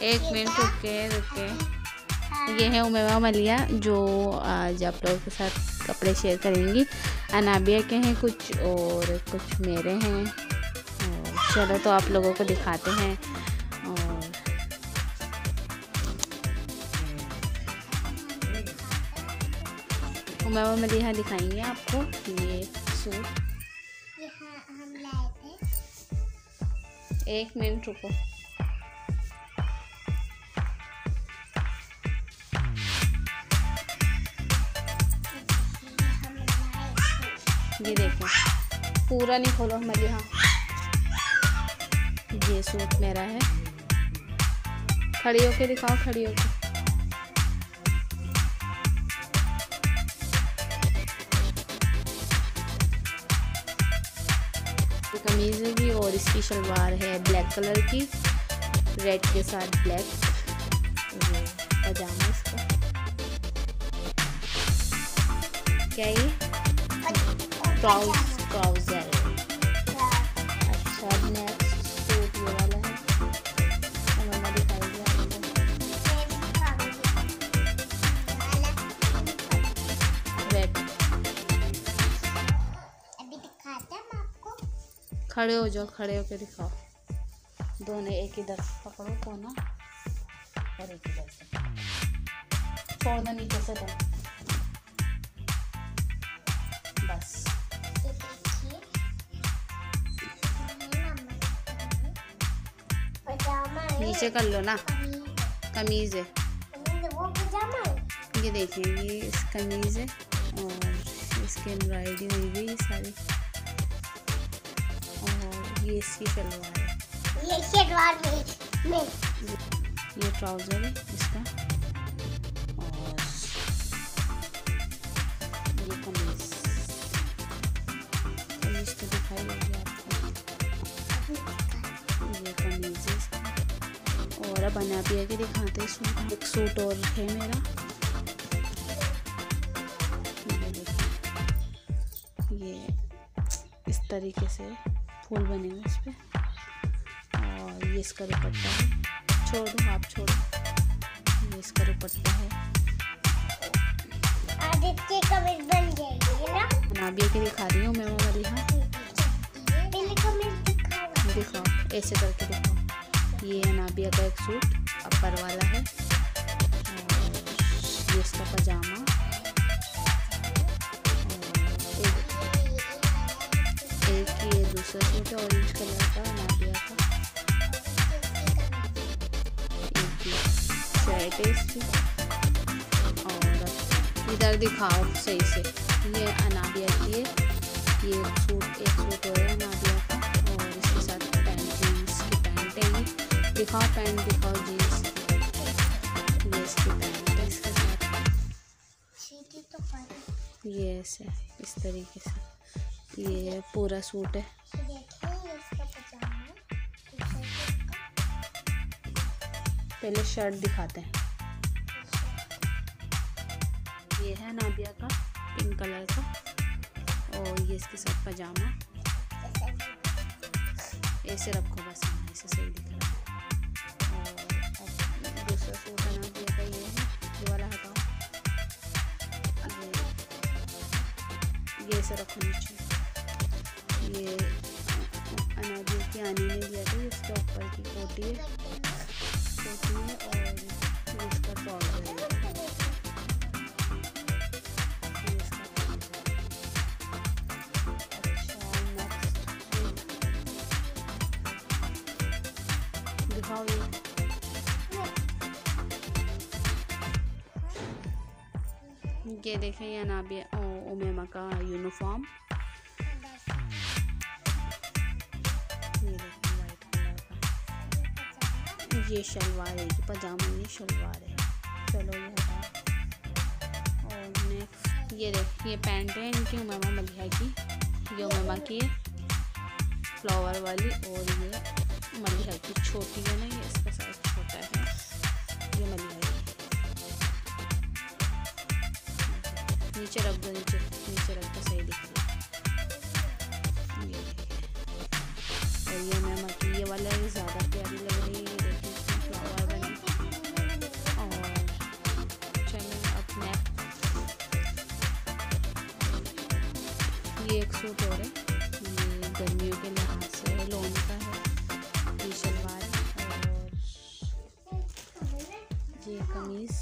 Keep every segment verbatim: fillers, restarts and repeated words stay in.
एक मिनट रुके रुके। ये है उमेमा मलिया जो आज आप लोगों के साथ कपड़े शेयर करेंगी। अनाबिया के हैं कुछ और कुछ मेरे हैं। और चलो तो आप लोगों को दिखाते हैं। और उमेमा मलिया दिखाएंगे आपको ये सूट। हम लाए थे। एक मिनट रुको। ये देखो पूरा नहीं खोलो हमारे यहाँ। ये सूट मेरा है। खड़ी होके दिखाओ, खड़ी होके। कमीज है और इसकी शलवार है ब्लैक कलर की, रेड के साथ ब्लैक। पजामा इसका क्या ये ट्राउज ट्राउजर। अच्छा नेक्स्ट सूट ये वाला है। मम्मा दिखाएगी आपको। रेड। अभी दिखाते हैं आपको। खड़े हो जाओ, खड़े होके दिखाओ। दोनों एक इधर पकड़ो कोना और एक इधर से छोड़ दो नीचे से तुम। बस नीचे कर लो ना। कमीज है वो पजामा है। ये देखिए ये इस कमीज है और इसके एम्ब्रॉयडरी हुई हुई सारी। और ये इसकी शलवार है। ये शलवार में, में। ये ट्राउजर है इसका। और ये कमीज कमीज तो दिखाई देगी आपको। ये कमीज है इसका। और अब अनाबिया के दिखाते हैं सूट। एक सूट और है मेरा। ये देखिए ये इस तरीके से फूल बने हुए इस पे। और ये इसका दुपट्टा है। छोड़ दो आप, छोड़ो। ये इसका दुपट्टा है। आदित्य कमीज बन जाएगी ना। अनाबिया के दिखा रही हूँ मैं वो वाली। हाँ पहले कमीज दिखाओ। दिखाओ ऐसे करके दिखाओ। ये अनाबिया का एक सूट अपर वाला है। और ये इसका पजामा। एक ये दूसरा सूट है ऑरेंज कलर का अनाबिया का। एक ये शर्ट है इसकी। और इधर दिखाओ सही से। ये अनाबिया की है। ये सूट एक सूट हो रहा है अनाबिया का। और इसके साथ पैंट, जीन्स की पैंट है ये। दिखाओ पैंट, दिखाओ जीन्स। ये इसकी पैंट है इसके साथ। ये ऐसे इस तरीके से ये पूरा सूट है। पहले शर्ट दिखाते हैं। ये है नाबिया का पिंक कलर का। और ये इसके साथ पजामा। ऐसे रखो बस, ऐसे सही दिख रहा है। और अब दूसरा सूट है नाबिया का ये है। ये वाला हटाओ। ये ऐसे रखो नीचे। ये अनाबिया की आनी ने दिया था। इसके ऊपर की कोटी है, कोटी है। और इसका ट्राउजर है। दिखाओ ये। ये देखें ये अनाबिया उमेमा का यूनिफॉर्म। ये देखें वाइट कलर का। ये शलवार है, ये पजामा नहीं शलवार है। चलो ये हटाओ। और नेक्स्ट ये देख ये पैंट है इनकी उमेमा मलिया की। ये उमेमा की है फ्लावर वाली। और ये मलिया की छोटी है ना, ये इसका साइज छोटा है। ये मलिया की नीचे रख दो, नीचे नीचे रख दो सही दिख रही है। ये देखिए। और ये उमेमा की ये वाला ज़्यादा प्यारी लग रही है। ये देखिए फ्लावर बने। सूट हो रहे, ये गर्मियों के लिहाज से लोन का है, ये शलवार और ये कमीज़।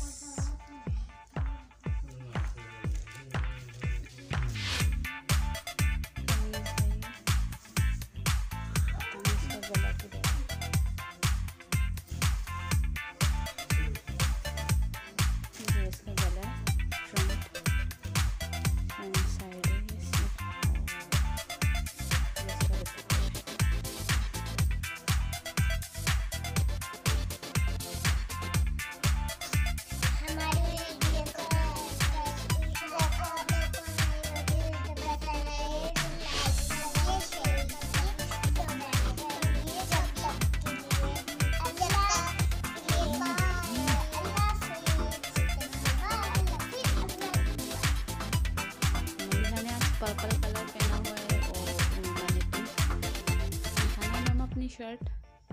पर्पल कलर पहना हुआ है और मैंने पिंक दिखाना मैम अपनी शर्ट।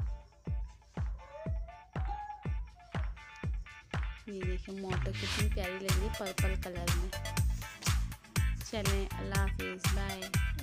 ये देखिए मोटो कितनी प्यारी लग रही है पर्पल कलर में। चलें, अल्लाह हाफिज़, बाय।